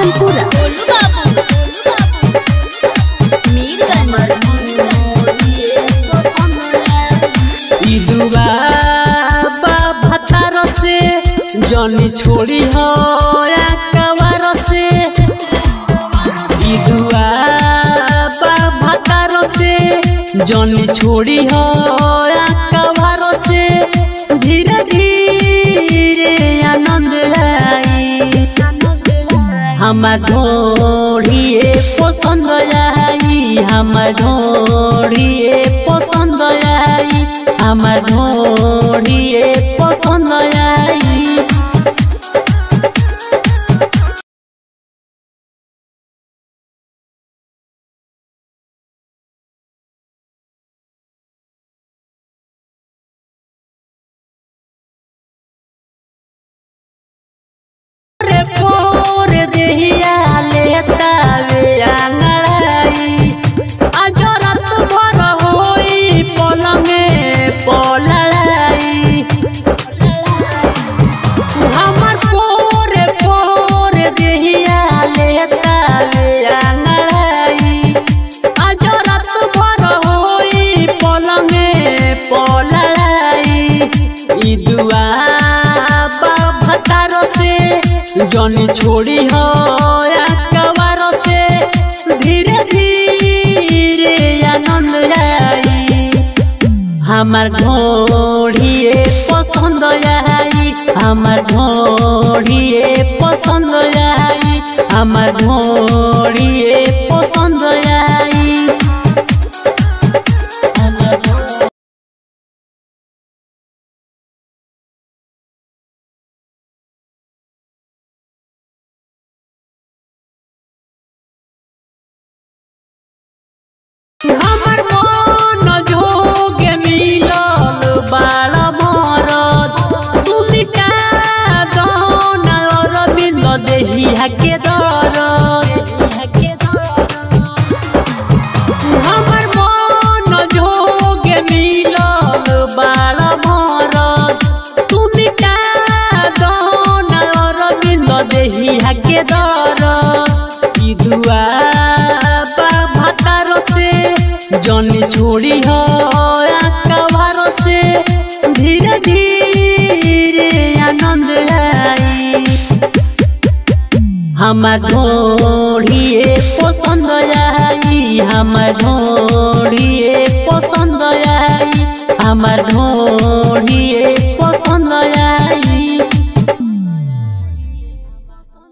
रामपुरा भतार से जनी छोड़ी हो कवार से भतार से जनी छोड़ी हो कवार से धीरे धीरे आनंद आई हमार ढोड़िए पसंद आई हमार ढोड़िए पसंद आई हमार ढोड़िए पसंद आई भतार से जनी छोड़ी हो कवार से धीरे धीरे आनंद आई हमार ढोड़िए पसंद आई हमार ढोड़िए पसंद आई हमार ढोड़िए पसंद आई हमर मन जोग मिलल बाल मरद तू मिटा दन अरविंद देहिया के दरद हमर मन जोग मिलल बाल मरद तू मिटा दन अरविंद देहिया के दरद ई दुआ भतार से जनी छोड़ी हो कवार से धीरे धीरे आनंद आई हमार ढोड़िए पसंद आई हमार ढोड़िए पसंद आई हमार ढोड़िए